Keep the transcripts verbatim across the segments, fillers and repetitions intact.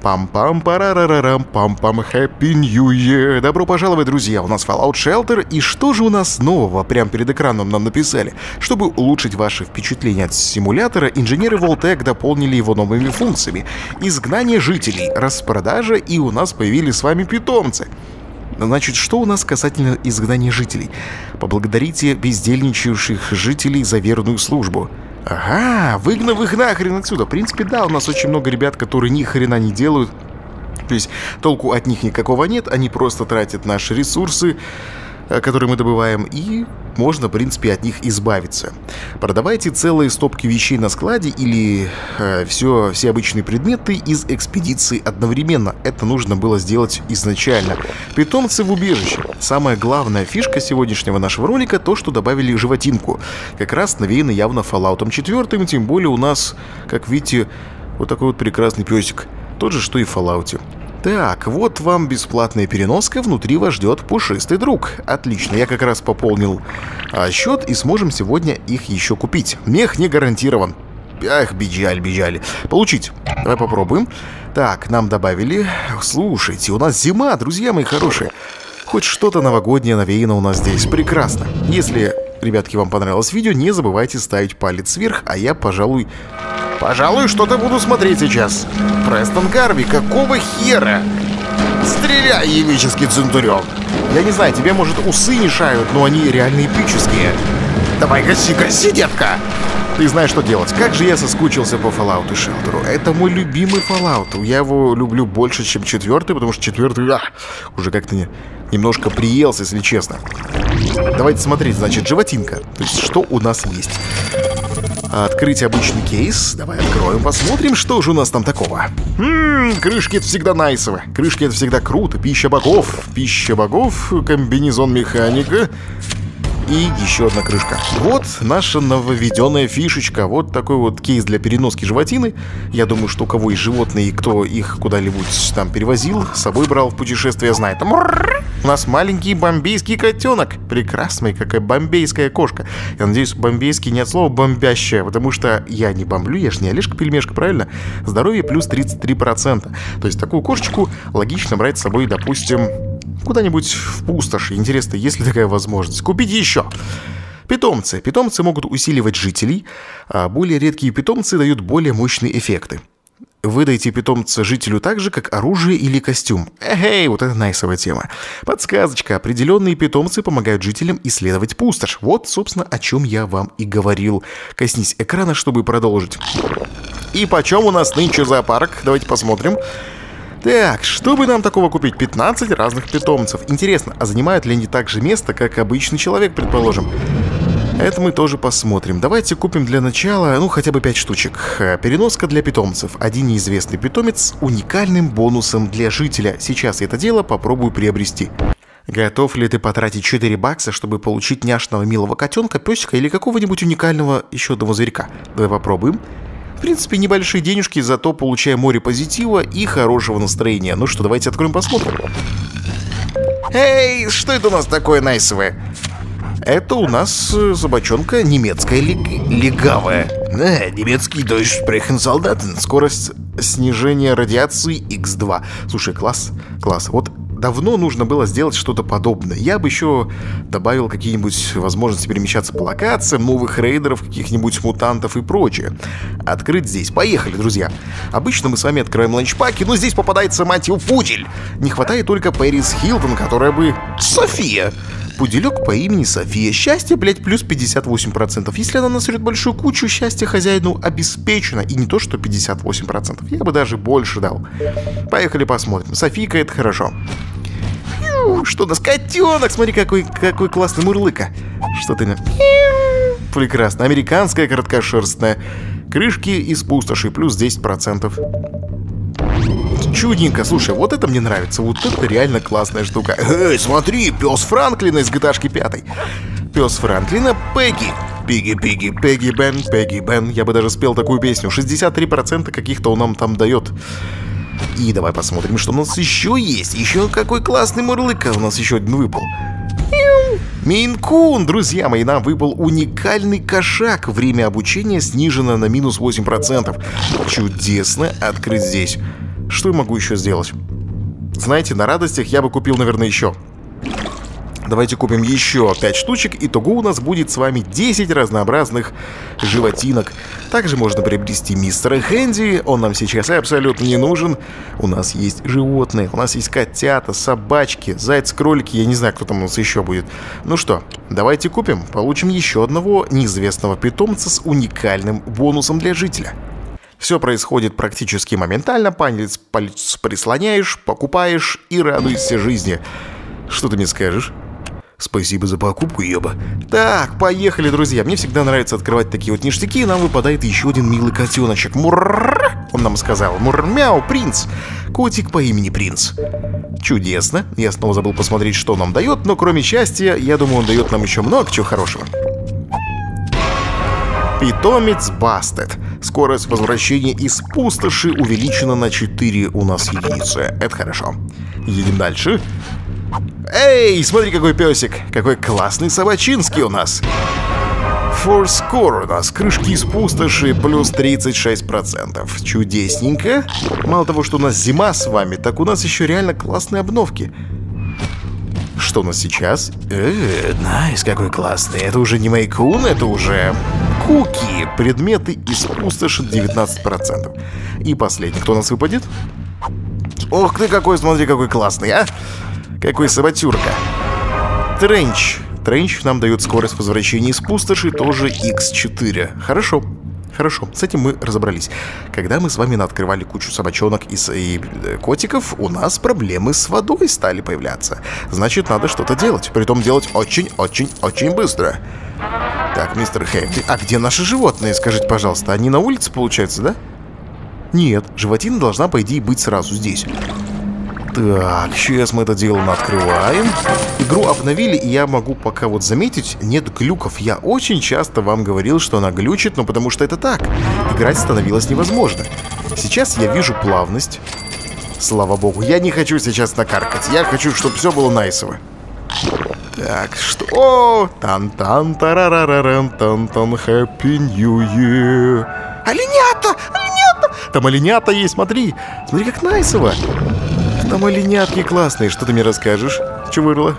Пам-пам-парарарам, пам-пам, Happy New Year. Добро пожаловать, друзья, у нас Fallout Shelter. И что же у нас нового прямо перед экраном нам написали? Чтобы улучшить ваши впечатления от симулятора, инженеры Vault-Tec дополнили его новыми функциями. Изгнание жителей, распродажа, и у нас появились с вами питомцы. Значит, что у нас касательно изгнания жителей? Поблагодарите бездельничающих жителей за верную службу. Ага, выгнав их нахрен отсюда. В принципе, да, у нас очень много ребят, которые ни хрена не делают. То есть толку от них никакого нет, они просто тратят наши ресурсы, которые мы добываем, и можно, в принципе, от них избавиться. Продавайте целые стопки вещей на складе или э, все, все обычные предметы из экспедиции одновременно. Это нужно было сделать изначально. Питомцы в убежище. Самая главная фишка сегодняшнего нашего ролика — то, что добавили животинку. Как раз навеяно явно Fallout четыре, тем более у нас, как видите, вот такой вот прекрасный песик. Тот же, что и в Fallout. Так, вот вам бесплатная переноска, внутри вас ждет пушистый друг. Отлично, я как раз пополнил а, счет, и сможем сегодня их еще купить. Мех не гарантирован. Ах, бежали, бежали. Получить. Давай попробуем. Так, нам добавили. Слушайте, у нас зима, друзья мои хорошие. Хоть что-то новогоднее навеяно у нас здесь. Прекрасно. Если, ребятки, вам понравилось видео, не забывайте ставить палец вверх, а я, пожалуй... Пожалуй, что-то буду смотреть сейчас. Престон Гарви, какого хера? Стреляй, евический центурион. Я не знаю, тебе, может, усы мешают, но они реально эпические. Давай, гаси, гаси, детка. Ты знаешь, что делать. Как же я соскучился по Fallout Shelter. Это мой любимый Fallout. Я его люблю больше, чем четвертый, потому что четвертый а, уже как-то не, немножко приелся, если честно. Давайте смотреть, значит, животинка. То есть, что у нас есть. Открыть обычный кейс. Давай откроем, посмотрим, что же у нас там такого. Ммм, крышки — это всегда найсово. Крышки — это всегда круто. Пища богов. Пища богов, комбинезон механика. И еще одна крышка. Вот наша нововведенная фишечка. Вот такой вот кейс для переноски животины. Я думаю, что у кого есть животные и кто их куда-нибудь там перевозил, с собой брал в путешествие, знает. У нас маленький бомбейский котенок. Прекрасная какая бомбейская кошка. Я надеюсь, бомбейский не от слова бомбящая, потому что я не бомблю, я ж не Олежка-пельмешка, правильно? Здоровье плюс тридцать три процента. То есть такую кошечку логично брать с собой, допустим, куда-нибудь в пустоши. Интересно, есть ли такая возможность? Купить еще. Питомцы. Питомцы могут усиливать жителей, а более редкие питомцы дают более мощные эффекты. Выдайте питомца жителю так же, как оружие или костюм. Эй, вот это найсовая тема. Подсказочка. Определенные питомцы помогают жителям исследовать пустошь. Вот, собственно, о чем я вам и говорил. Коснись экрана, чтобы продолжить. И почем у нас нынче зоопарк? Давайте посмотрим. Так, что бы нам такого купить? пятнадцать разных питомцев. Интересно, а занимают ли они так же место, как обычный человек, предположим? Это мы тоже посмотрим. Давайте купим для начала, ну, хотя бы пять штучек. Переноска для питомцев. Один неизвестный питомец с уникальным бонусом для жителя. Сейчас я это дело попробую приобрести. Готов ли ты потратить четыре бакса, чтобы получить няшного милого котенка, песика или какого-нибудь уникального еще одного зверька? Давай попробуем. В принципе, небольшие денежки, зато получаем море позитива и хорошего настроения. Ну что, давайте откроем, посмотрим. Эй, что это у нас такое найсовое? Это у нас собачонка немецкая лег... легавая. А, немецкий Deutschsprechenssoldaten. Скорость снижения радиации икс два. Слушай, класс, класс. Вот давно нужно было сделать что-то подобное. Я бы еще добавил какие-нибудь возможности перемещаться по локациям, новых рейдеров, каких-нибудь мутантов и прочее. Открыть здесь. Поехали, друзья. Обычно мы с вами открываем ланчпаки, но здесь попадается, мать его, пудель. Не хватает только Пэрис Хилтон, которая бы... София. Пуделек по имени София. Счастье, блять, плюс пятьдесят восемь процентов. Если она насрет большую кучу, счастье хозяину обеспечено. И не то, что пятьдесят восемь процентов. Я бы даже больше дал. Поехали посмотрим. Софийка — это хорошо. Что у нас? Котенок! Смотри, какой, какой классный мурлыка. Что ты на... Прекрасно. Американская короткошерстная. Крышки из пустоши. Плюс десять процентов. Чудненько. Слушай, вот это мне нравится. Вот это реально классная штука. Эй, смотри, пес Франклина из джи ти эй шки пять. Пес Франклина Пегги. Пигги, Пигги, Пегги Бен, Пегги Бен. Я бы даже спел такую песню. шестьдесят три процента каких-то он нам там дает. И давай посмотрим, что у нас еще есть. Еще какой классный мурлыка у нас еще один выпал. Мейн-кун, друзья мои, нам выпал уникальный кошак. Время обучения снижено на минус восемь процентов. Чудесно. Открыть здесь. Что я могу еще сделать? Знаете, на радостях я бы купил, наверное, еще. Давайте купим еще пять штучек. Итого у нас будет с вами десять разнообразных животинок. Также можно приобрести мистера Хэнди. Он нам сейчас абсолютно не нужен. У нас есть животные. У нас есть котята, собачки, зайцы, кролики. Я не знаю, кто там у нас еще будет. Ну что, давайте купим. Получим еще одного неизвестного питомца с уникальным бонусом для жителя. Все происходит практически моментально. Палец, палец прислоняешь, покупаешь и радуешься жизни. Что ты мне скажешь? Спасибо за покупку, ёба. Так, поехали, друзья. Мне всегда нравится открывать такие вот ништяки. И нам выпадает еще один милый котеночек. Мурр! Он нам сказал. Мурр-мяу, принц. Котик по имени Принц. Чудесно. Я снова забыл посмотреть, что он нам дает. Но кроме счастья, я думаю, он дает нам еще много чего хорошего. Питомец Бастет. Скорость возвращения из пустоши увеличена на четыре у нас единицы. Это хорошо. Едем дальше. Эй, смотри, какой песик. Какой классный собачинский у нас. Форскор у нас. Крышки из пустоши плюс тридцать шесть процентов. Чудесненько. Мало того, что у нас зима с вами, так у нас еще реально классные обновки. Что у нас сейчас? Эээ, найс, какой классный. Это уже не Мэйкун, это уже Куки. Предметы из пустоши девятнадцать процентов. И последний, кто у нас выпадет? Ох ты какой, смотри, какой классный, а! Какой собатюрка. Тренч. Тренч нам дает скорость возвращения из пустоши, тоже икс четыре. Хорошо. Хорошо, с этим мы разобрались. Когда мы с вами открывали кучу собачонок и, и котиков, у нас проблемы с водой стали появляться. Значит, надо что-то делать. Притом делать очень-очень-очень быстро. Так, мистер Хэнди, а где наши животные, скажите, пожалуйста? Они на улице, получается, да? Нет, животина должна, по идее, быть сразу здесь. Так, сейчас мы это дело открываем. Игру обновили, и я могу пока вот заметить, нет глюков. Я очень часто вам говорил, что она глючит, но потому что это так. Играть становилось невозможно. Сейчас я вижу плавность. Слава богу, я не хочу сейчас накаркать. Я хочу, чтобы все было найсово. Так, что... О! Тан-тан-тарарараран, тан-тан, Happy New Year. Оленята! Оленята! Там оленята есть, смотри. Смотри, как найсово. Там оленятки классные, что ты мне расскажешь? Че вырвало?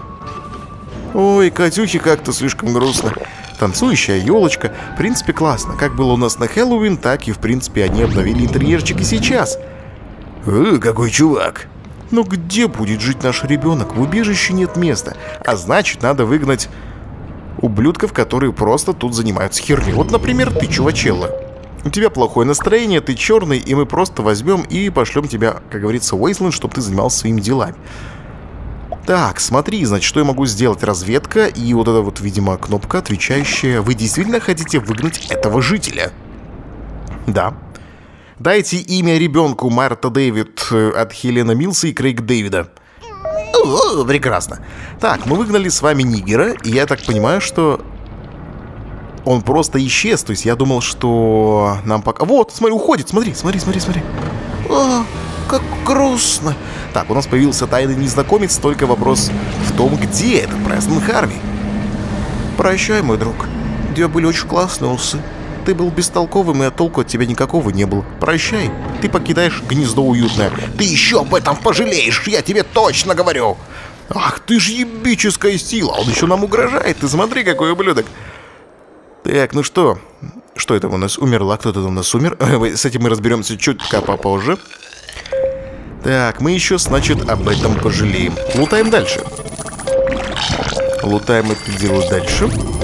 Ой, Катюхи, как-то слишком грустно. Танцующая елочка. В принципе, классно. Как было у нас на Хэллоуин, так и, в принципе, они обновили интерьерчик и сейчас. Э, какой чувак. Но где будет жить наш ребенок? В убежище нет места. А значит, надо выгнать ублюдков, которые просто тут занимаются херней. Вот, например, ты, чувачелла. У тебя плохое настроение, ты черный, и мы просто возьмем и пошлем тебя, как говорится, в Уэйсленд, чтобы ты занимался своими делами. Так, смотри, значит, что я могу сделать? Разведка и вот эта вот, видимо, кнопка, отвечающая. Вы действительно хотите выгнать этого жителя? Да. Дайте имя ребенку Марта Дэвид от Хелена Милса и Крейг Дэвида. О, прекрасно. Так, мы выгнали с вами нигера, и я так понимаю, что... Он просто исчез, то есть я думал, что нам пока... Вот, смотри, уходит, смотри, смотри, смотри, смотри. О, как грустно. Так, у нас появился тайный незнакомец, только вопрос в том, где этот Престон Харви. Прощай, мой друг. У тебя были очень классные усы. Ты был бестолковым, и от толку от тебя никакого не было. Прощай, ты покидаешь гнездо уютное. Ты еще об этом пожалеешь, я тебе точно говорю. Ах, ты ж ебическая сила, он еще нам угрожает, ты смотри, какой ублюдок. Так, ну что? Что это у нас? Умерла? Кто-то у нас умер? С этим мы разберемся чуть попозже. Так, мы еще, значит, об этом пожалеем. Лутаем дальше. Лутаем это дело дальше.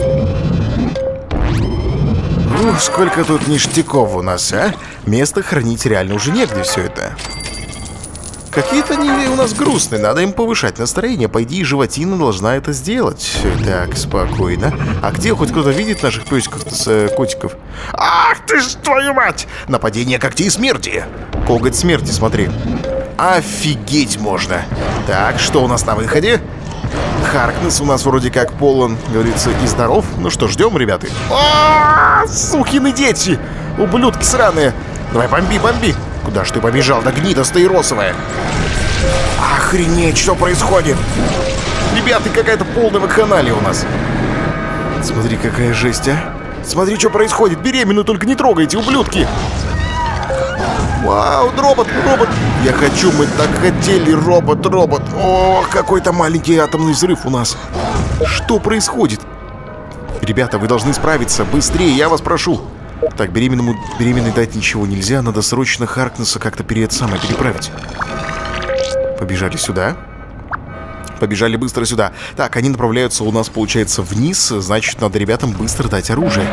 Ух, сколько тут ништяков у нас, а? Место хранить реально уже негде все это. Какие-то они у нас грустные, надо им повышать настроение. По идее, животина должна это сделать. Так, спокойно. А где хоть кто-то видит наших песиков, с, котиков? Ах ты ж, твою мать! Нападение когтей смерти. Коготь смерти, смотри. Офигеть можно. Так, что у нас на выходе? Харкнесс у нас вроде как полон, говорится, и здоров. Ну что, ждем, ребята. А, сукины дети! Ублюдки сраные. Давай, бомби, бомби. Куда ж ты побежал, да гнида стаиросовая? Охренеть, что происходит? Ребята, какая-то полная вакханалия у нас. Смотри, какая жесть, а. Смотри, что происходит. Беременную только не трогайте, ублюдки. Вау, робот, робот. Я хочу, мы так хотели, робот, робот. О, какой-то маленький атомный взрыв у нас. Что происходит? Ребята, вы должны справиться. Быстрее, я вас прошу. Так, беременному, беременной дать ничего нельзя. Надо срочно Харкнесса как-то перед самой переправить. Побежали сюда. Побежали быстро сюда. Так, они направляются у нас, получается, вниз. Значит, надо ребятам быстро дать оружие.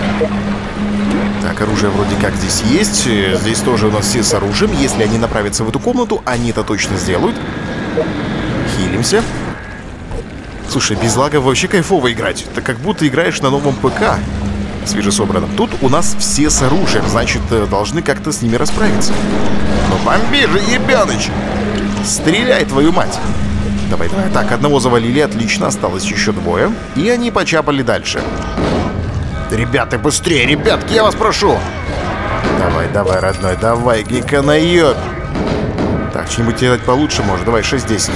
Так, оружие вроде как здесь есть. Здесь тоже у нас все с оружием. Если они направятся в эту комнату, они это точно сделают. Хилимся. Слушай, без лагов вообще кайфово играть. Это как будто играешь на новом ПК свежесобранном. Тут у нас все с оружием. Значит, должны как-то с ними расправиться. Ну бомби же, ебаныч! Стреляй, твою мать! Давай, давай. Так, одного завалили, отлично. Осталось еще двое. И они почапали дальше. Ребята, быстрее, ребятки, я вас прошу. Давай, давай, родной, давай, гика на ёб. Так, что-нибудь тебе дать получше может. Давай, шесть-десять.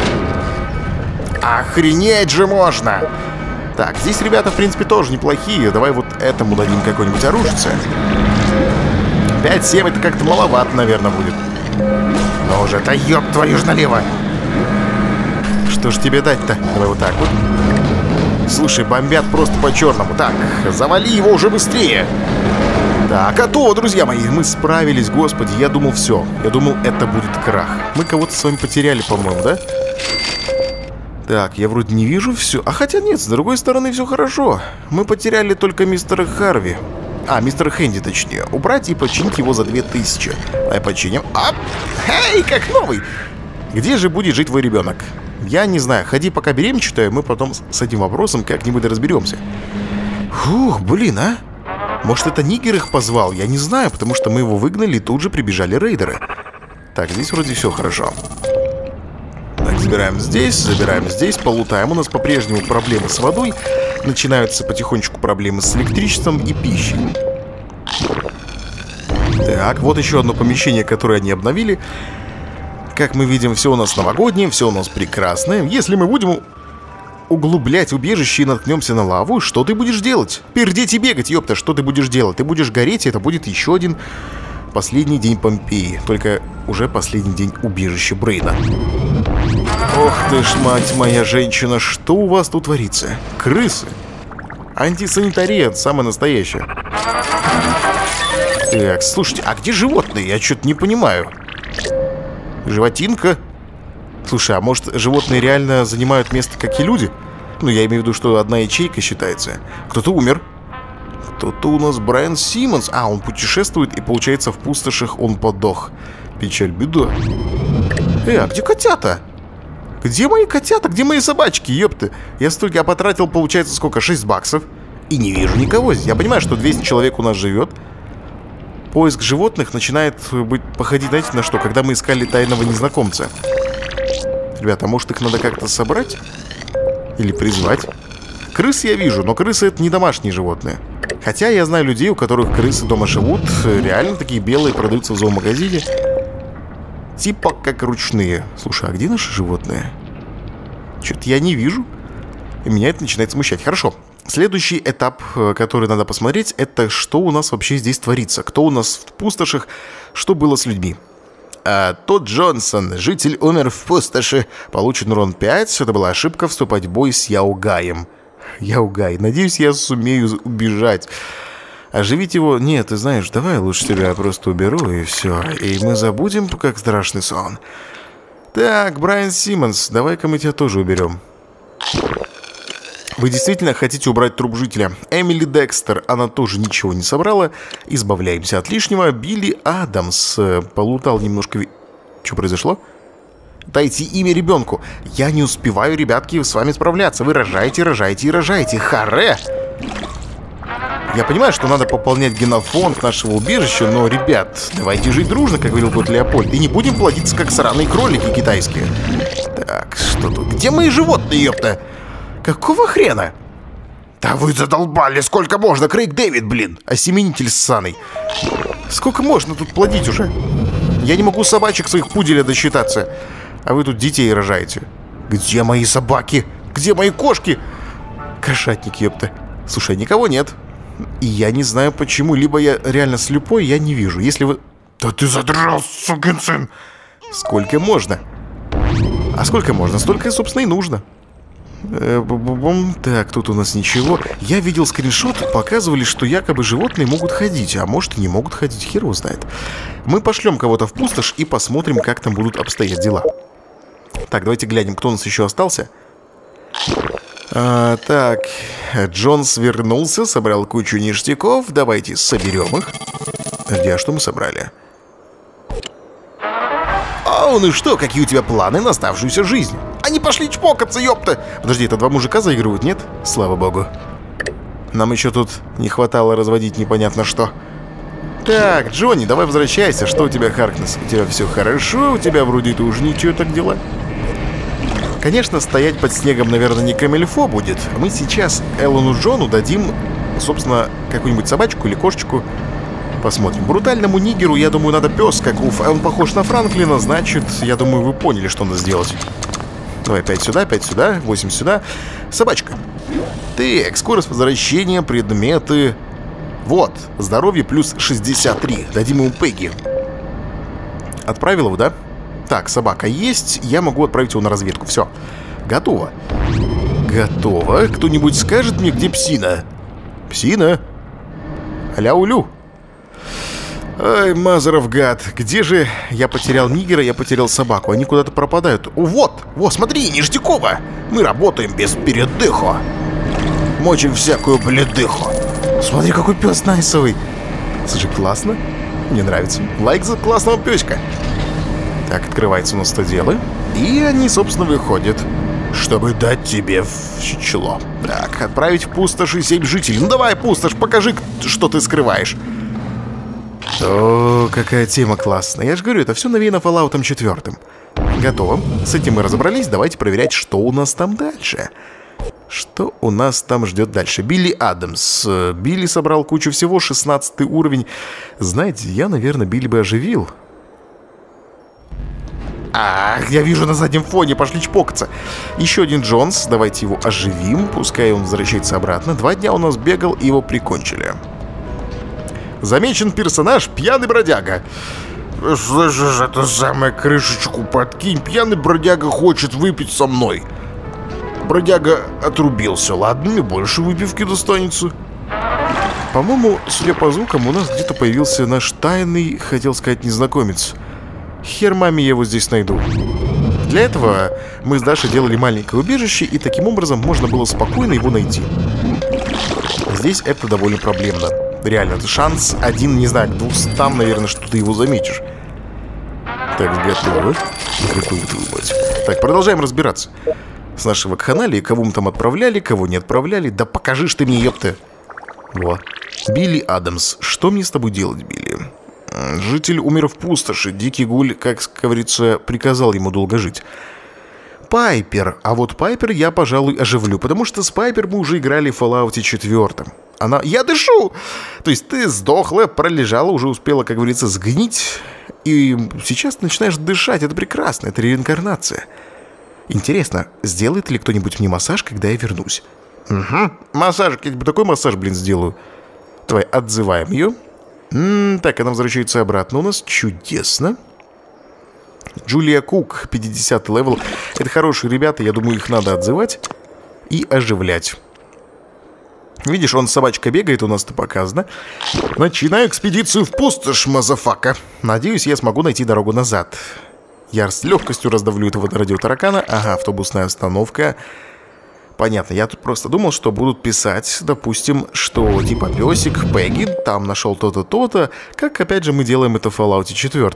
Охренеть же можно. Так, здесь ребята, в принципе, тоже неплохие. Давай вот этому дадим какое-нибудь оружице. пять-семь это как-то маловато, наверное, будет. Но уже, да ёб твою ж налево. Что ж тебе дать-то? Давай вот так вот. Слушай, бомбят просто по-черному. Так, завали его уже быстрее. Так, готово, друзья мои. Мы справились, господи. Я думал, все. Я думал, это будет крах. Мы кого-то с вами потеряли, по-моему, да? Так, я вроде не вижу все. А хотя нет, с другой стороны все хорошо. Мы потеряли только мистера Харви. А, мистера Хэнди, точнее. Убрать и починить его за две тысячи. Давай починим. А, эй, как новый. Где же будет жить твой ребенок? Я не знаю, ходи пока беременчатая, мы потом с этим вопросом как-нибудь разберемся. Фух, блин, а? Может, это Нигер их позвал? Я не знаю, потому что мы его выгнали, и тут же прибежали рейдеры. Так, здесь вроде все хорошо. Так, забираем здесь, забираем здесь, полутаем. У нас по-прежнему проблемы с водой. Начинаются потихонечку проблемы с электричеством и пищей. Так, вот еще одно помещение, которое они обновили. Как мы видим, все у нас новогоднее, все у нас прекрасное. Если мы будем углублять убежище и наткнемся на лаву, что ты будешь делать? Пердеть и бегать, ёпта, что ты будешь делать? Ты будешь гореть, и это будет еще один последний день Помпеи. Только уже последний день убежища Брейна. Ох ты ж, мать моя женщина, что у вас тут творится? Крысы. Антисанитария, самая настоящая. Так, слушайте, а где животные? Я что-то не понимаю. Животинка. Слушай, а может животные реально занимают место, как и люди? Ну, я имею в виду, что одна ячейка считается. Кто-то умер. Кто-то у нас Брайан Симмонс. А, он путешествует, и получается в пустошах он подох. Печаль, беда. Э, а где котята? Где мои котята? Где мои собачки? Ёпты. Я столько потратил, получается, сколько? шесть баксов. И не вижу никого здесь. Я понимаю, что двести человек у нас живет. Поиск животных начинает быть походить, знаете, на что? Когда мы искали тайного незнакомца. Ребята, а может их надо как-то собрать? Или призвать? Крыс я вижу, но крысы это не домашние животные. Хотя я знаю людей, у которых крысы дома живут. Реально такие белые, продаются в зоомагазине. Типа как ручные. Слушай, а где наши животные? Что-то я не вижу. И меня это начинает смущать. Хорошо. Следующий этап, который надо посмотреть, это что у нас вообще здесь творится. Кто у нас в пустошах, что было с людьми. А, Тодд Джонсон, житель, умер в пустоши. Получен урон пять. Это была ошибка вступать в бой с Яугаем. Яугай. Надеюсь, я сумею убежать. Оживить его? Нет, ты знаешь, давай лучше тебя просто уберу и все. И мы забудем, как страшный сон. Так, Брайан Симмонс, давай-ка мы тебя тоже уберем. Вы действительно хотите убрать труп жителя? Эмили Декстер, она тоже ничего не собрала. Избавляемся от лишнего. Билли Адамс полутал немножко... Что произошло? Дайте имя ребенку. Я не успеваю, ребятки, с вами справляться. Вы рожаете, рожаете и рожаете. Харе! Я понимаю, что надо пополнять генофонд нашего убежища, но, ребят, давайте жить дружно, как говорил тот Леопольд, и не будем плодиться, как сраные кролики китайские. Так, что тут? Где мои животные, ёпта? Какого хрена? Да вы задолбали, сколько можно, Крейг Дэвид, блин, осеменитель ссаный. Сколько можно тут плодить уже? Я не могу собачек своих пуделя досчитаться, а вы тут детей рожаете. Где мои собаки? Где мои кошки? Кошатник, ёпта. Слушай, никого нет. И я не знаю почему. Либо я реально слепой, я не вижу. Если вы... Да ты задрал, сукин сын! Сколько можно? А сколько можно? Столько, собственно, и нужно. Э, так, тут у нас ничего. Я видел скриншот, показывали, что якобы животные могут ходить, а может и не могут ходить, хер его знает. Мы пошлем кого-то в пустошь и посмотрим, как там будут обстоять дела. Так, давайте глянем, кто у нас еще остался. А, так, Джонс вернулся, собрал кучу ништяков. Давайте соберем их. Где, а что мы собрали? О, ну что, какие у тебя планы на оставшуюся жизнь? Они пошли чпокаться, ёпта! Подожди, это два мужика заигрывают, нет? Слава богу. Нам еще тут не хватало разводить непонятно что. Так, Джонни, давай возвращайся. Что у тебя, Харкнесс? У тебя все хорошо? У тебя вроде тоже ничего так дела? Конечно, стоять под снегом, наверное, не камильфо будет. Мы сейчас Эллону Джону дадим, собственно, какую-нибудь собачку или кошечку. Посмотрим. Брутальному нигеру, я думаю, надо пес, как уф. Он похож на Франклина, значит, я думаю, вы поняли, что надо сделать. Давай, пять сюда, пять сюда, восемь сюда. Собачка. Так, скорость возвращения, предметы. Вот, здоровье плюс шестьдесят три. Дадим ему Пегги. Отправил его, да? Так, собака есть. Я могу отправить его на разведку. Все. Готово. Готово. Кто-нибудь скажет мне, где Псина? Псина? Аля-улю. Ай, Мазаров гад. Где же я потерял нигера, я потерял собаку? Они куда-то пропадают. О, вот. Вот, смотри, ништяково. Мы работаем без передыха. Мочим всякую бледыху. Смотри, какой пес найсовый. Слушай, классно. Мне нравится. Лайк за классного пёська. Так, открывается у нас то дело. И они, собственно, выходят, чтобы дать тебе в число. Так, отправить в пустоши семь жителей. Ну давай, пустошь, покажи, что ты скрываешь. О, какая тема классная. Я же говорю, это все навеяно Fallout четыре. Готово. С этим мы разобрались. Давайте проверять, что у нас там дальше. Что у нас там ждет дальше? Билли Адамс. Билли собрал кучу всего, шестнадцатый уровень. Знаете, я, наверное, Билли бы оживил. Ах, я вижу на заднем фоне, пошли чпокаться. Еще один Джонс, давайте его оживим. Пускай он возвращается обратно. Два дня у нас бегал, и его прикончили. Замечен персонаж пьяный бродяга. Слышишь, это самое, крышечку подкинь. Пьяный бродяга хочет выпить со мной. Бродяга отрубился. Ладно, мне больше выпивки достанется. По-моему, судя по звукам, у нас где-то появился наш тайный, хотел сказать, незнакомец. Хер маме я его здесь найду. Для этого мы с Дашей делали маленькое убежище, и таким образом можно было спокойно его найти. Здесь это довольно проблемно. Реально, это шанс один, не знаю, к двухстам, наверное, что ты его заметишь. Так, готово. Готово, твою мать. Так, продолжаем разбираться. С нашего канала, кого мы там отправляли, кого не отправляли. Да покажи ж ты мне, ёпта. Во. Билли Адамс. Что мне с тобой делать, Билли? Житель умер в пустоши. Дикий гуль, как говорится, приказал ему долго жить. Пайпер. А вот Пайпер я, пожалуй, оживлю, потому что с Пайпер мы уже играли в Fallout четыре. Она... Я дышу! То есть ты сдохла, пролежала, уже успела, как говорится, сгнить. И сейчас начинаешь дышать. Это прекрасно, это реинкарнация. Интересно, сделает ли кто-нибудь мне массаж, когда я вернусь? Угу. Массаж, я тебе такой массаж, блин, сделаю. Давай, отзываем ее. М-м, так, она возвращается обратно у нас. Чудесно. Джулия Кук, пятидесятый левел. Это хорошие ребята, я думаю, их надо отзывать и оживлять. Видишь, он собачка бегает, у нас-то показано. Начинаю экспедицию в пустошь, мазафака. Надеюсь, я смогу найти дорогу назад. Я с легкостью раздавлю этого радиотаракана. Ага, автобусная остановка. Понятно, я тут просто думал, что будут писать, допустим, что типа песик, Пегги, там нашел то-то, то-то. Как, опять же, мы делаем это в Fallout четыре.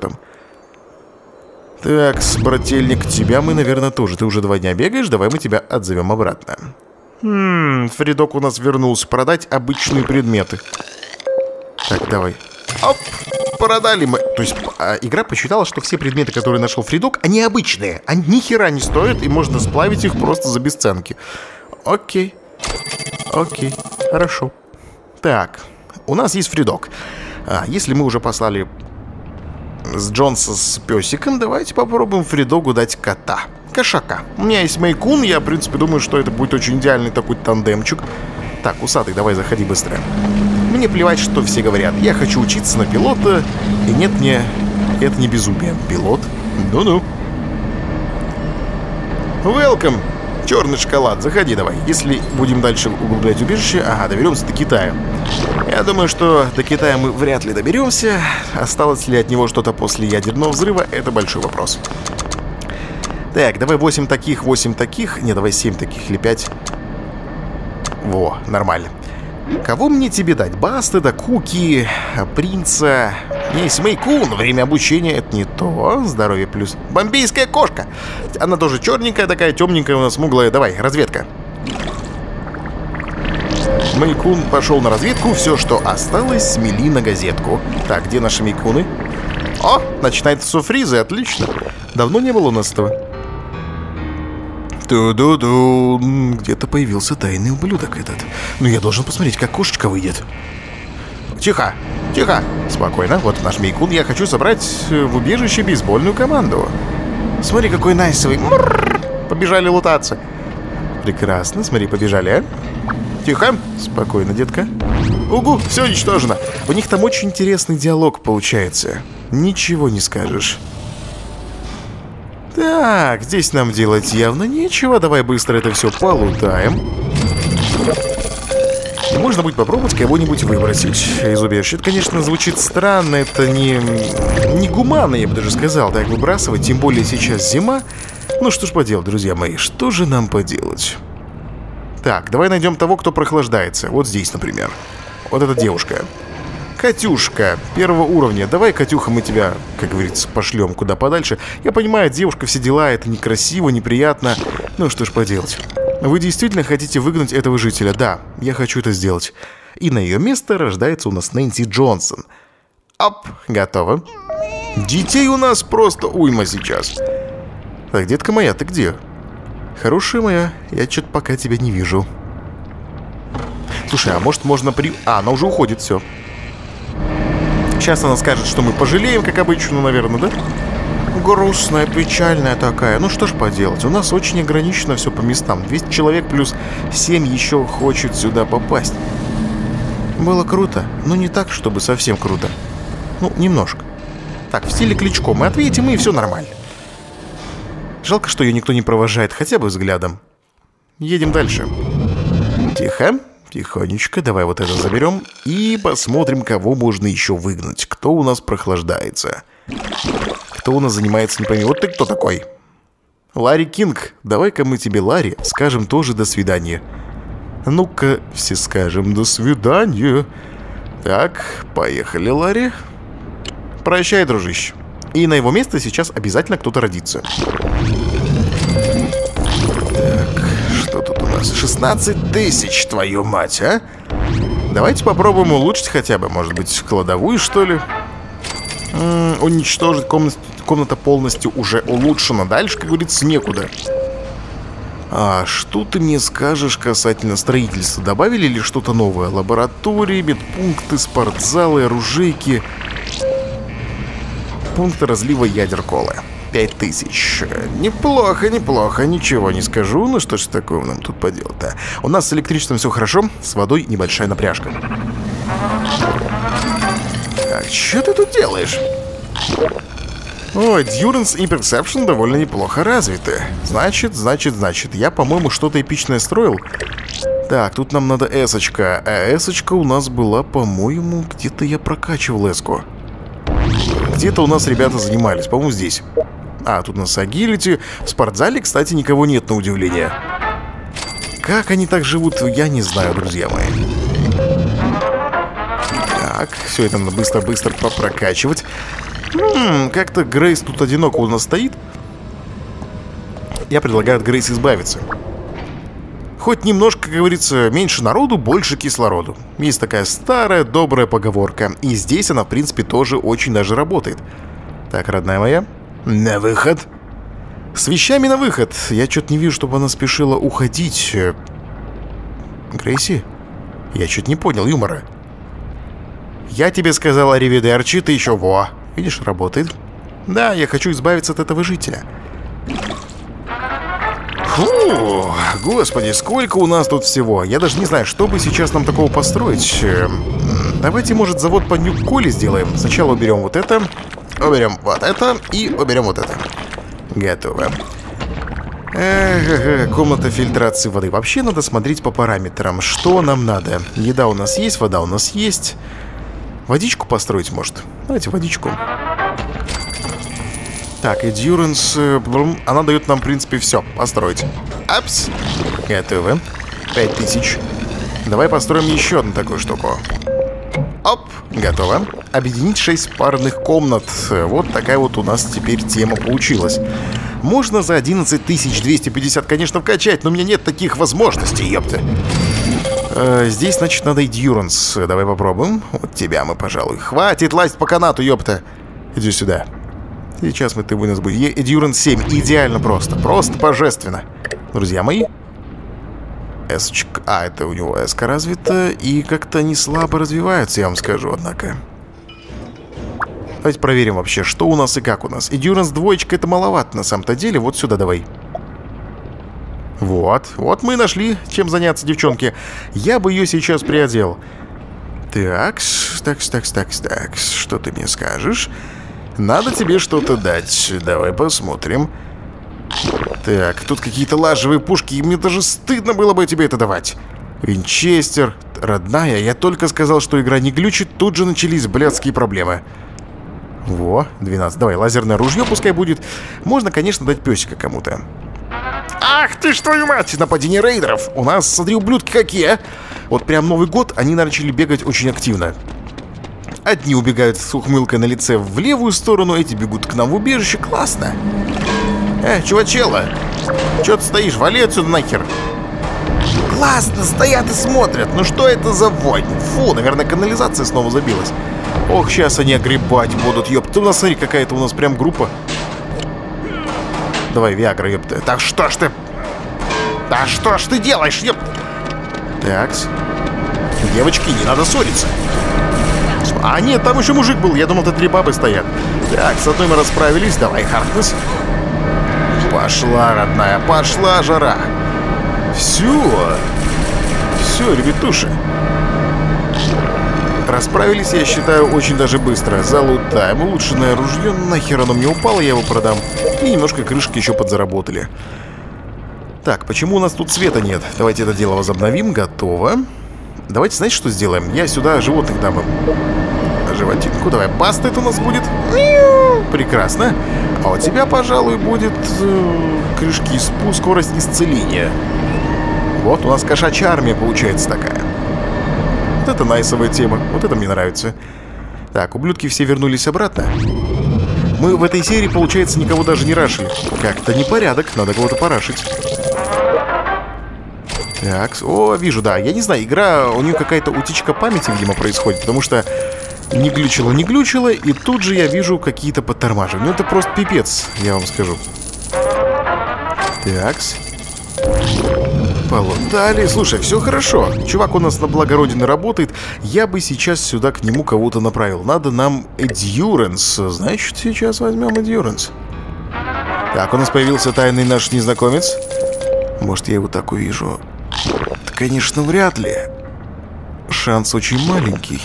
Так, брательник, тебя мы, наверное, тоже. Ты уже два дня бегаешь, давай мы тебя отзовем обратно. Хм, Фридок у нас вернулся. Продать обычные предметы. Так, давай. Оп, продали мы. То есть а, игра посчитала, что все предметы, которые нашел Фридок, они обычные. Они ни хера не стоят, и можно сплавить их просто за бесценки. Окей. Окей, хорошо. Так, у нас есть Фридок. А, если мы уже послали с Джонса с песиком, давайте попробуем Фридогу дать кота. Кошака. У меня есть Мэйкун, я, в принципе, думаю, что это будет очень идеальный такой тандемчик. Так, усатый, давай заходи быстро. Мне плевать, что все говорят. Я хочу учиться на пилота, и нет мне... Это не безумие. Пилот? Ну-ну. Welcome! Черный шоколад, заходи давай. Если будем дальше углублять убежище... Ага, доберемся до Китая. Я думаю, что до Китая мы вряд ли доберемся. Осталось ли от него что-то после ядерного взрыва, это большой вопрос. Так, давай восемь таких, восемь таких. Не, давай семь таких или пять. Во, нормально. Кого мне тебе дать? Бастеда, Куки, Принца. Есть Мэйкун. Время обучения — это не то. Здоровье плюс. Бомбейская кошка. Она тоже черненькая такая, темненькая у нас, смуглая. Давай, разведка. Мэйкун пошел на разведку. Все, что осталось, смели на газетку. Так, где наши Мэйкуны? О, начинается суфризы, отлично. Давно не было у нас этого. Ту-ду-ду. Где-то появился тайный ублюдок этот. Ну, я должен посмотреть, как кошечка выйдет. Тихо, тихо. Спокойно, вот наш Мэйкун. Я хочу собрать в убежище бейсбольную команду. Смотри, какой найсовый. Мурр. Побежали лутаться. Прекрасно, смотри, побежали, а? Тихо, спокойно, детка. Угу, все уничтожено. У них там очень интересный диалог получается. Ничего не скажешь. Так, здесь нам делать явно нечего. Давай быстро это все полутаем. Можно будет попробовать кого-нибудь выбросить из убежища. Это, конечно, звучит странно. Это не, не гуманно, я бы даже сказал, так выбрасывать. Тем более сейчас зима. Ну что ж поделать, друзья мои. Что же нам поделать? Так, давай найдем того, кто прохлаждается. Вот здесь, например. Вот эта девушка. Катюшка, первого уровня. Давай, Катюха, мы тебя, как говорится, пошлем куда подальше. Я понимаю, девушка, все дела, это некрасиво, неприятно. Ну что ж поделать. Вы действительно хотите выгнать этого жителя? Да, я хочу это сделать. И на ее место рождается у нас Нэнси Джонсон. Оп, готово. Детей у нас просто уйма сейчас. Так, детка моя, ты где? Хорошая моя, я что-то пока тебя не вижу. Слушай, а может можно при... А, она уже уходит, все. Сейчас она скажет, что мы пожалеем, как обычно, наверное, да? Грустная, печальная такая. Ну что ж поделать, у нас очень ограничено все по местам. двести человек плюс семь еще хочет сюда попасть. Было круто, но не так, чтобы совсем круто. Ну, немножко. Так, в стиле Кличко мы ответим, и все нормально. Жалко, что ее никто не провожает, хотя бы взглядом. Едем дальше. Тихо. Тихонечко, давай вот это заберем и посмотрим, кого можно еще выгнать. Кто у нас прохлаждается? Кто у нас занимается, не пойми. Вот ты кто такой? Ларри Кинг. Давай-ка мы тебе, Ларри, скажем тоже до свидания. Ну-ка, все скажем до свидания. Так, поехали, Ларри. Прощай, дружище. И на его место сейчас обязательно кто-то родится. Так, что тут у нас? шестнадцать тысяч, твою мать, а? Давайте попробуем улучшить хотя бы, может быть, кладовую, что ли? М-м, уничтожить комнату, комната полностью уже улучшена. Дальше, как говорится, некуда. А что ты мне скажешь касательно строительства? Добавили ли что-то новое? Лаборатории, медпункты, спортзалы, оружейки. Пункты разлива ядер колы. пять тысяч. Неплохо, неплохо, ничего не скажу. Ну что ж такого нам тут поделать-то? У нас с электричеством все хорошо, с водой небольшая напряжка. Так, что ты тут делаешь? О, Endurance и Perception довольно неплохо развиты. Значит, значит, значит, я, по-моему, что-то эпичное строил. Так, тут нам надо эсочка. А эсочка у нас была, по-моему, где-то я прокачивал эску. Где-то у нас ребята занимались, по-моему, здесь. А, тут у нас агилити. В спортзале, кстати, никого нет, на удивление. Как они так живут, я не знаю, друзья мои. Так, все это надо быстро-быстро попрокачивать. М-м, как-то Грейс тут одиноко у нас стоит. Я предлагаю от Грейс избавиться. Хоть немножко, как говорится, меньше народу, больше кислороду. Есть такая старая добрая поговорка. И здесь она, в принципе, тоже очень даже работает. Так, родная моя, на выход. С вещами на выход. Я что-то не вижу, чтобы она спешила уходить. Грейси? Я что-то не понял юмора. Я тебе сказал аривидерчи, ты еще во. Видишь, работает. Да, я хочу избавиться от этого жителя. Фу, господи, сколько у нас тут всего. Я даже не знаю, что бы сейчас нам такого построить. Давайте, может, завод по Нью-Коле сделаем. Сначала уберем вот это, уберем вот это и уберем вот это. Готово. Эх, комната фильтрации воды. Вообще надо смотреть по параметрам, что нам надо. Еда у нас есть, вода у нас есть. Водичку построить, может? Давайте водичку. Так, endurance. Она дает нам, в принципе, все. Построить. Апс. Готово. Пять тысяч. Давай построим еще одну такую штуку. Оп, готово. Объединить шесть парных комнат. Вот такая вот у нас теперь тема получилась. Можно за одиннадцать тысяч двести пятьдесят, конечно, вкачать, но у меня нет таких возможностей, ёпта. Э, здесь, значит, надо endurance. Давай попробуем. Вот тебя мы, пожалуй. Хватит лазить по канату, ёпта. Иди сюда. Сейчас мы ты у нас будет. Endurance семь. Идеально просто. Просто божественно. Друзья мои. Эсочка. А, это у него эска развита. И как-то они слабо развиваются, я вам скажу, однако. Давайте проверим вообще, что у нас и как у нас. Endurance двоечка, это маловато на самом-то деле. Вот сюда давай. Вот. Вот мы нашли, чем заняться, девчонки. Я бы ее сейчас приодел. Такс, такс, такс, такс, такс. Что ты мне скажешь? Надо тебе что-то дать. Давай посмотрим. Так, тут какие-то лажевые пушки, и мне даже стыдно было бы тебе это давать. Винчестер, родная, я только сказал, что игра не глючит, тут же начались блядские проблемы. Во, двенадцать. Давай, лазерное ружье пускай будет. Можно, конечно, дать песика кому-то. Ах ты ж твою мать, нападение рейдеров. У нас, смотри, ублюдки какие, а. Вот прям Новый год они начали бегать очень активно. Одни убегают с ухмылкой на лице в левую сторону, эти бегут к нам в убежище. Классно. Э, чувачела, чё ты стоишь? Вали отсюда нахер. Классно, стоят и смотрят. Ну что это за вонь? Фу, наверное, канализация снова забилась. Ох, сейчас они огребать будут, ёпта. У нас, смотри, какая-то у нас прям группа. Давай, Виагра, ёпта. Так что ж ты... Да что ж ты делаешь, ёпта? Такс. Девочки, не надо ссориться. А нет, там еще мужик был. Я думал, это три бабы стоят. Так, с одной мы расправились. Давай, Харкнес. Пошла, родная, пошла жара. Все. Все, ребятуши. Расправились, я считаю, очень даже быстро. Залутаем. Улучшенное ружье. Нахер оно мне упало, я его продам. И немножко крышки еще подзаработали. Так, почему у нас тут света нет? Давайте это дело возобновим. Готово. Давайте, знаете, что сделаем? Я сюда животных дам им. Животинку. Давай, баста это у нас будет. Прекрасно. А у тебя, пожалуй, будет э, крышки спуск, скорость исцеления. Вот у нас кошачья армия получается такая. Вот это найсовая тема. Вот это мне нравится. Так, ублюдки все вернулись обратно. Мы в этой серии, получается, никого даже не рашили. Как-то непорядок. Надо кого-то порашить. Так, о, вижу, да. Я не знаю, игра, у нее какая-то утечка памяти, видимо, происходит. Потому что не глючило, не глючило. И тут же я вижу какие-то подтормаживания. Ну, это просто пипец, я вам скажу. Такс. Полутали. Слушай, все хорошо. Чувак у нас на благо Родины работает. Я бы сейчас сюда к нему кого-то направил. Надо нам Endurance. Значит, сейчас возьмем Endurance. Так, у нас появился тайный наш незнакомец. Может, я его так увижу? Да, конечно, вряд ли. Шанс очень маленький.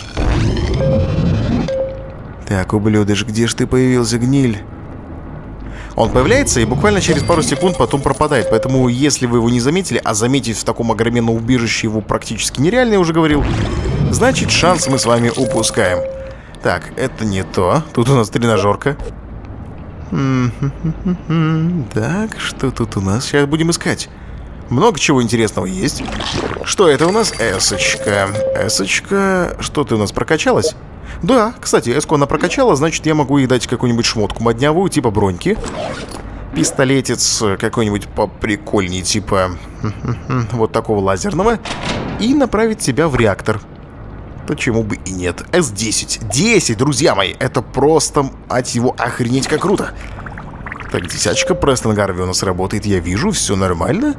Так, ублюдыш, где ж ты появился, гниль? Он появляется и буквально через пару секунд потом пропадает. Поэтому, если вы его не заметили, а заметить в таком огроменном убежище его практически нереально, я уже говорил, значит, шанс мы с вами упускаем. Так, это не то. Тут у нас тренажерка. Так, что тут у нас? Сейчас будем искать. Много чего интересного есть. Что это у нас? Эсочка. Эсочка. Что ты у нас, прокачалась? Да, кстати, эску она прокачала, значит, я могу ей дать какую-нибудь шмотку моднявую, типа броньки. Пистолетец какой-нибудь поприкольней, типа вот такого лазерного. И направить тебя в реактор. Почему бы и нет? эс десять. десять, друзья мои. Это просто, мать его, охренеть как круто. Так, десяточка. Престон Гарви у нас работает, я вижу, все нормально.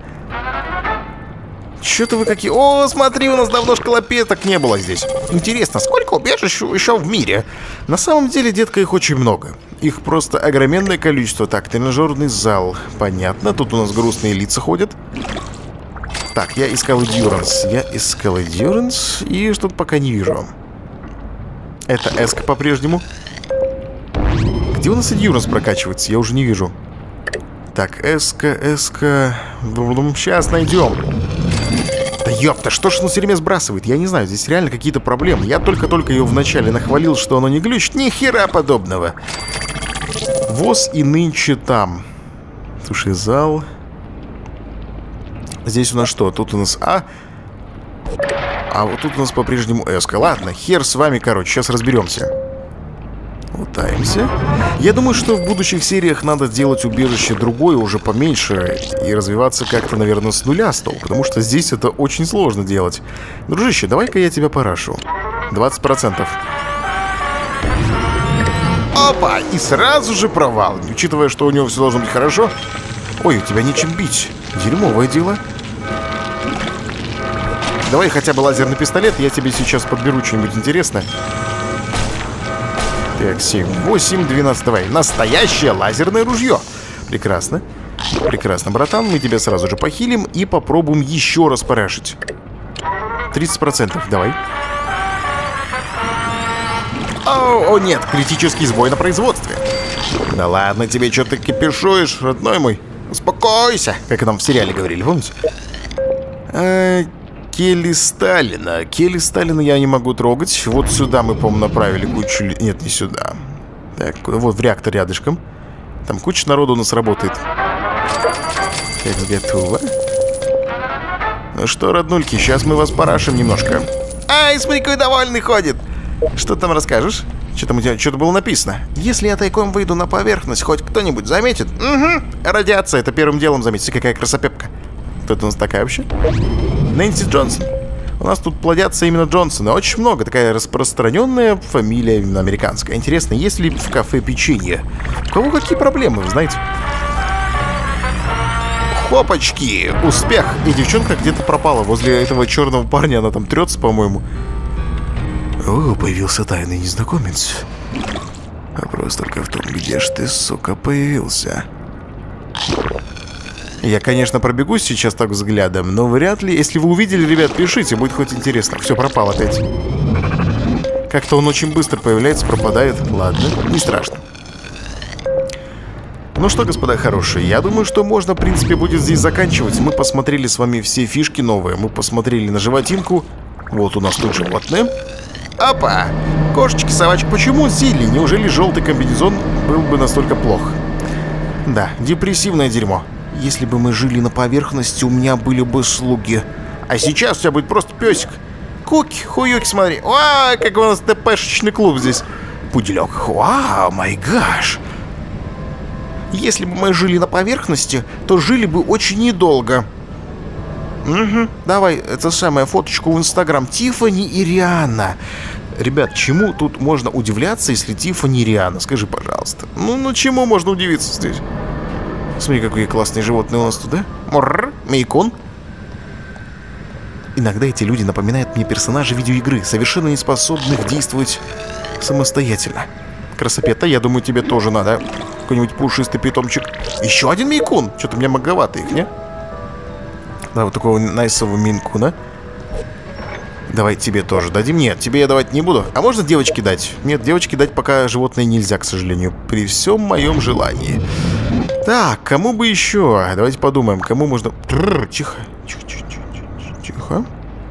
Чё-то вы какие... О, смотри, у нас давно шкалопеток не было здесь. Интересно, сколько убежищ еще в мире? На самом деле, детка, их очень много. Их просто огроменное количество. Так, тренажерный зал. Понятно, тут у нас грустные лица ходят. Так, я искал Endurance. Я искал Endurance и что-то пока не вижу. Это эска по-прежнему. Где у нас Endurance прокачивается? Я уже не вижу. Так, эска, эска. Сейчас найдем. Да ёпта, что ж оно все время сбрасывает? Я не знаю, здесь реально какие-то проблемы. Я только-только ее вначале нахвалил, что оно не глючит. Ни хера подобного. ВОЗ и нынче там. Слушай, зал. Здесь у нас что? Тут у нас А. А вот тут у нас по-прежнему эска. Ладно, хер с вами, короче, сейчас разберемся. Лутаемся. Я думаю, что в будущих сериях надо делать убежище другое, уже поменьше, и развиваться как-то, наверное, с нуля стол, потому что здесь это очень сложно делать. Дружище, давай-ка я тебя порашу. двадцать процентов. Опа! И сразу же провал. Учитывая, что у него все должно быть хорошо. Ой, у тебя нечем бить. Дерьмовое дело. Давай хотя бы лазерный пистолет, я тебе сейчас подберу что-нибудь интересное. Так, семь, восемь, двенадцать, давай. Настоящее лазерное ружье. Прекрасно. Прекрасно, братан. Мы тебя сразу же похилим и попробуем еще раз порашить. тридцать процентов, давай. О, о, нет, критический сбой на производстве. Да ладно тебе, что ты кипишуешь, родной мой. Успокойся, как нам в сериале говорили, помните? А, Келли Сталина. Келли Сталина я не могу трогать. Вот сюда мы, по-моему, направили кучу... Нет, не сюда. Так, вот в реактор рядышком. Там куча народу у нас работает. Так, готово. Ну что, роднульки, сейчас мы вас порашим немножко. Ай, смотри, какой довольный ходит. Что там расскажешь? Что там у тебя что-то было написано? Если я тайком выйду на поверхность, хоть кто-нибудь заметит? Угу. Радиация, это первым делом заметите, какая красопепка. Кто это у нас такая вообще? Нэнси Джонсон. У нас тут плодятся именно Джонсоны. Очень много. Такая распространенная фамилия именно американская. Интересно, есть ли в кафе печенье? У кого какие проблемы, вы знаете? Хопочки! Успех! И девчонка где-то пропала. Возле этого черного парня она там трется, по-моему. О, появился тайный незнакомец. Вопрос только в том, где ж ты, сука, появился. Я, конечно, пробегусь сейчас так взглядом, но вряд ли... Если вы увидели, ребят, пишите, будет хоть интересно. Все, пропал опять. Как-то он очень быстро появляется, пропадает. Ладно, не страшно. Ну что, господа хорошие, я думаю, что можно, в принципе, будет здесь заканчивать. Мы посмотрели с вами все фишки новые. Мы посмотрели на животинку. Вот у нас тут животное. Опа! Кошечки, собачки. Почему зелень? Неужели желтый комбинезон был бы настолько плох? Да, депрессивное дерьмо. Если бы мы жили на поверхности, у меня были бы слуги. А сейчас у тебя будет просто песик. Куки, хуюки, смотри. Вау, как у нас ТПшечный клуб здесь. Пуделек. Вау, май гаш. Если бы мы жили на поверхности, то жили бы очень недолго. Угу. Давай, это самая фоточку в Инстаграм. Тиффани и Рианна. Ребят, чему тут можно удивляться, если Тиффани и Рианна? Скажи, пожалуйста. Ну, ну чему можно удивиться здесь? Смотри, какие классные животные у нас тут, да? Мурр, мейкун. Иногда эти люди напоминают мне персонажей видеоигры, совершенно не способных действовать самостоятельно. Красопета, я думаю, тебе тоже надо. Какой-нибудь пушистый питомчик. Еще один мейкун. Что-то мне многовато их, не? Да, вот такого найсового мейкуна. Давай тебе тоже дадим. Нет, тебе я давать не буду. А можно девочке дать? Нет, девочке дать пока животное нельзя, к сожалению. При всем моем желании. Так, кому бы еще? Давайте подумаем, кому можно... Тихо. Тихо, тихо, тихо, тихо.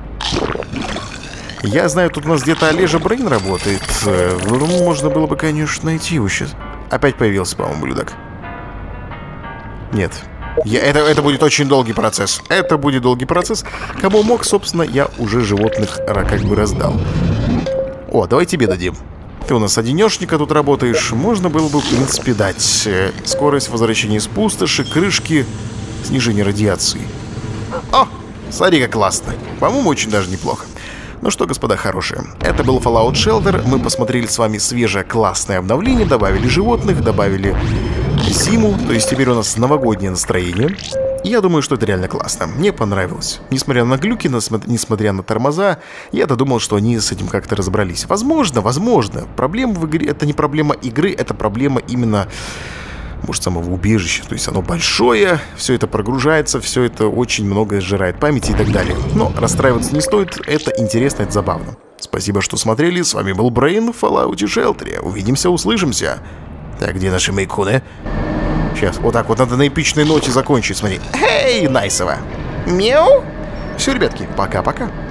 Я знаю, тут у нас где-то Олежа Брейн работает. Можно было бы, конечно, найти его сейчас. Опять появился, по-моему, блюдок. Нет. Я, это, это будет очень долгий процесс. Это будет долгий процесс. Кому мог, собственно, я уже животных как бы раздал. О, давай тебе дадим. Ты у нас одинешника тут работаешь. Можно было бы, в принципе, дать скорость возвращения из пустоши, крышки, снижение радиации. О, смотри, как классно. По-моему, очень даже неплохо. Ну что, господа хорошие, это был Fallout Shelter. Мы посмотрели с вами свежее классное обновление, добавили животных, добавили зиму, то есть теперь у нас новогоднее настроение. И я думаю, что это реально классно. Мне понравилось. Несмотря на глюки, несмотря на тормоза, я-то думал, что они с этим как-то разобрались. Возможно, возможно. Проблема в игре — это не проблема игры, это проблема именно может, самого убежища. То есть оно большое, все это прогружается, все это очень много сжирает памяти и так далее. Но расстраиваться не стоит, это интересно, это забавно. Спасибо, что смотрели, с вами был Брейн в Fallout Shelter. Увидимся, услышимся. Так, где наши мейкуны? Сейчас, вот так вот, надо на эпичной ноте закончить, смотри. Эй, найсово! Мяу! Все, ребятки, пока-пока.